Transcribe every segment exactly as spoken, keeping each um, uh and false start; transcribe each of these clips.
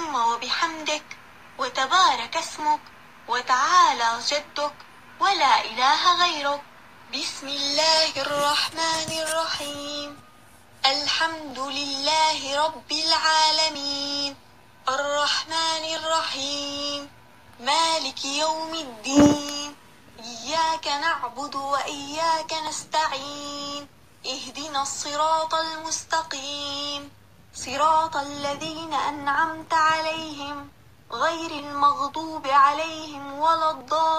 اللهم وبحمدك وتبارك اسمك وتعالى جدك ولا إله غيرك. بسم الله الرحمن الرحيم. الحمد لله رب العالمين الرحمن الرحيم مالك يوم الدين إياك نعبد وإياك نستعين اهدنا الصراط المستقيم صراط الذين أنعمت عليهم غير المغضوب عليهم ولا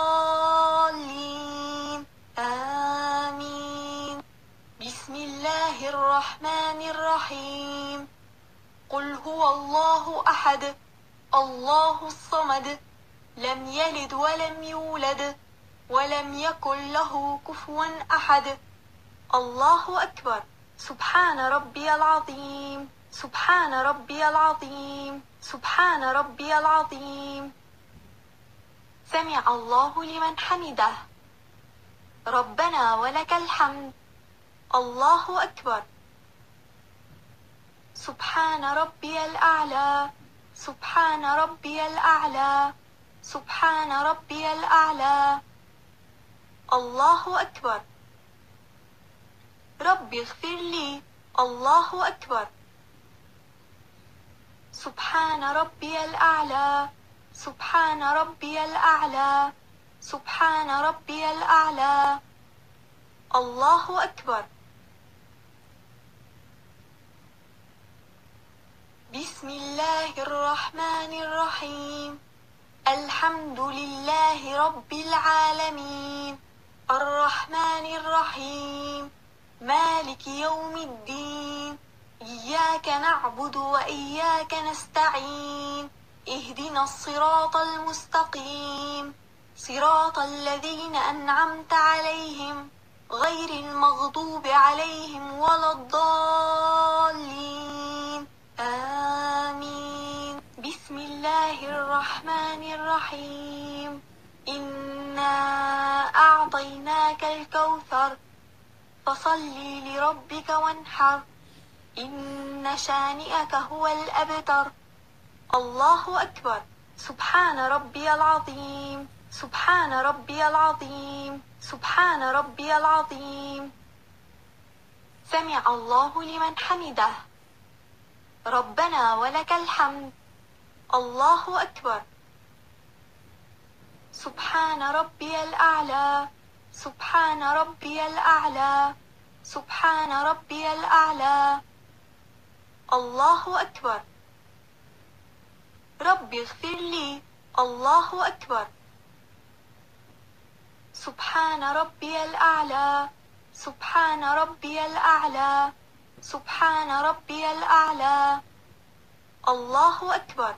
الضالين آمين. بسم الله الرحمن الرحيم. قل هو الله أحد الله الصمد لم يلد ولم يولد ولم يكن له كفوا أحد. الله أكبر. سبحان ربي العظيم سبحان ربي العظيم سبحان ربي العظيم. سمع الله لمن حمده. ربنا ولك الحمد. الله أكبر. سبحان ربي الأعلى سبحان ربي الأعلى سبحان ربي الأعلى. الله أكبر. رب اغفر لي. الله أكبر. سبحان ربي الأعلى سبحان ربي الأعلى سبحان ربي الأعلى. الله أكبر. بسم الله الرحمن الرحيم. الحمد لله رب العالمين الرحمن الرحيم مالك يوم الدين إياك نعبد وإياك نستعين اهدنا الصراط المستقيم صراط الذين أنعمت عليهم غير المغضوب عليهم ولا الضالين آمين. بسم الله الرحمن الرحيم. إنا أعطيناك الكوثر فصل لربك وانحر إن شانئك هو الأبتر. الله أكبر. سبحان ربي العظيم سبحان ربي العظيم سبحان ربي العظيم. سمع الله لمن حمده. ربنا ولك الحمد. الله أكبر. سبحان ربي الأعلى سبحان ربي الأعلى سبحان ربي الأعلى. الله أكبر. رب اغفر لي. الله أكبر. سبحان ربي الأعلى سبحان ربي الأعلى سبحان ربي الأعلى. الله أكبر.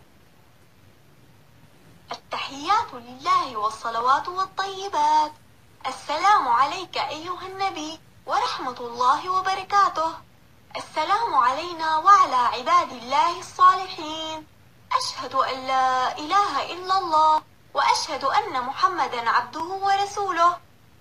التحيات لله والصلوات والطيبات. السلام عليك أيها النبي ورحمة الله وبركاته. السلام علينا وعلى عباد الله الصالحين. أشهد أن لا إله إلا الله وأشهد أن محمدا عبده ورسوله.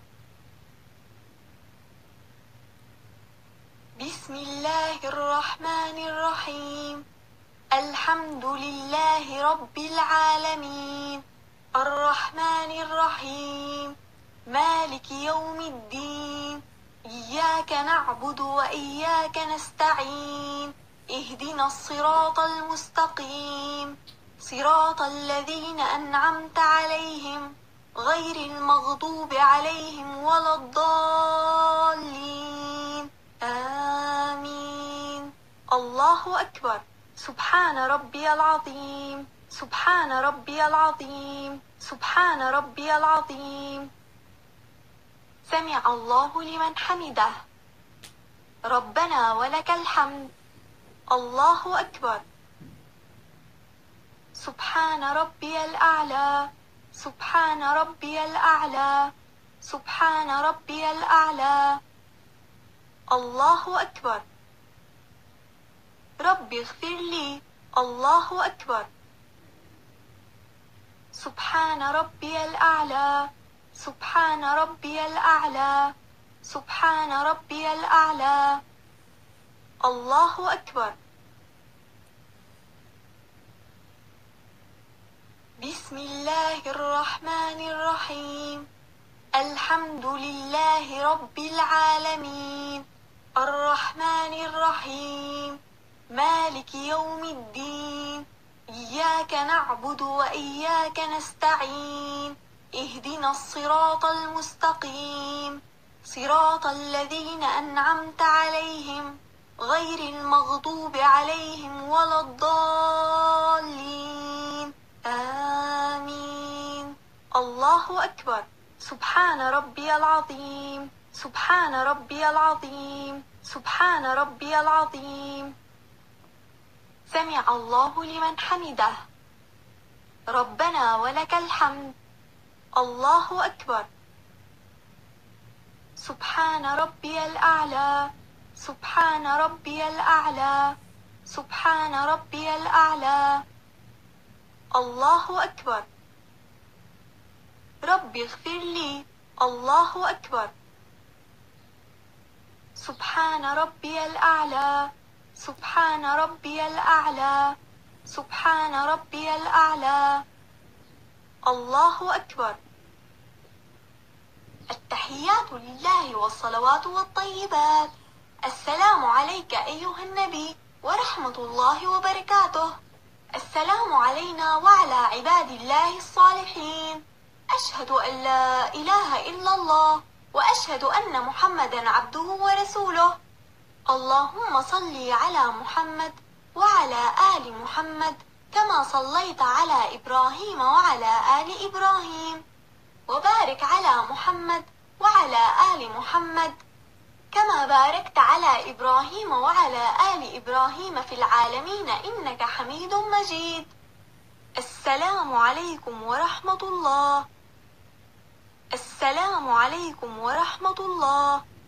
بسم الله الرحمن الرحيم. الحمد لله رب العالمين الرحمن الرحيم مالك يوم الدين إياك نعبد وإياك نستعين اهدنا الصراط المستقيم صراط الذين أنعمت عليهم غير المغضوب عليهم ولا الضالين آمين. الله أكبر. سبحان ربي العظيم سبحان ربي العظيم سبحان ربي العظيم. سمع الله لمن حمده. ربنا ولك الحمد. الله أكبر. سبحان ربي الأعلى سبحان ربي الأعلى سبحان ربي الأعلى. الله أكبر. رب اغفر لي. الله أكبر. سبحان ربي الأعلى سبحان ربي الأعلى سبحان ربي الأعلى. الله أكبر. بسم الله الرحمن الرحيم. الحمد لله رب العالمين، الرحمن الرحيم، مالك يوم الدين، إياك نعبد وإياك نستعين، اهدنا الصراط المستقيم، صراط الذين أنعمت عليهم غير المغضوب عليهم ولا الضالين، آمين. الله أكبر. سبحان ربي العظيم، سبحان ربي العظيم، سبحان ربي العظيم. سمع الله لمن حمده. ربنا ولك الحمد. الله أكبر. سبحان ربي الأعلى، سبحان ربي الأعلى، سبحان ربي الأعلى. الله أكبر. رب اغفر لي. الله أكبر. سبحان ربي الأعلى، سبحان ربي الأعلى، سبحان ربي الأعلى. الله أكبر. التحيات لله والصلوات والطيبات. السلام عليك أيها النبي ورحمة الله وبركاته. السلام علينا وعلى عباد الله الصالحين. أشهد أن لا إله إلا الله وأشهد أن محمدا عبده ورسوله. اللهم صل على محمد وعلى آل محمد كما صليت على إبراهيم وعلى آل إبراهيم، وبارك على محمد وعلى آل محمد كما باركت على إبراهيم وعلى آل إبراهيم في العالمين إنك حميد مجيد. السلام عليكم ورحمة الله. السلام عليكم ورحمة الله.